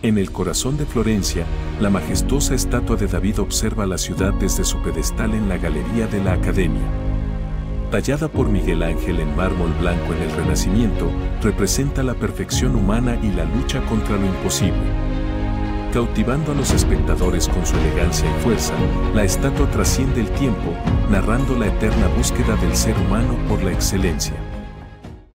En el corazón de Florencia, la majestuosa estatua de David observa la ciudad desde su pedestal en la Galería de la Academia. Tallada por Miguel Ángel en mármol blanco en el Renacimiento, representa la perfección humana y la lucha contra lo imposible. Cautivando a los espectadores con su elegancia y fuerza, la estatua trasciende el tiempo, narrando la eterna búsqueda del ser humano por la excelencia.